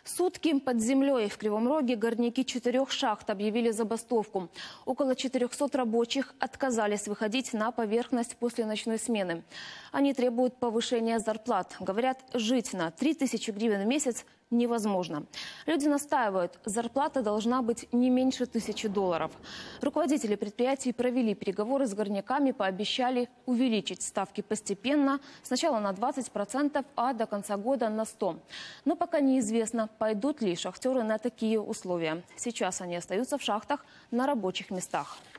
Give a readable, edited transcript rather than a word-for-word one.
Сутки под землей. В Кривом Роге горняки 4 шахт объявили забастовку. Около 400 рабочих отказались выходить на поверхность после ночной смены. Они требуют повышения зарплат. Говорят, жить на 3000 гривен в месяц невозможно. Люди настаивают, зарплата должна быть не меньше $1000. Руководители предприятий провели переговоры с горняками, пообещали увеличить ставки постепенно. Сначала на 20%, а до конца года на 100%. Но пока неизвестно, пойдут ли шахтеры на такие условия. Сейчас они остаются в шахтах на рабочих местах.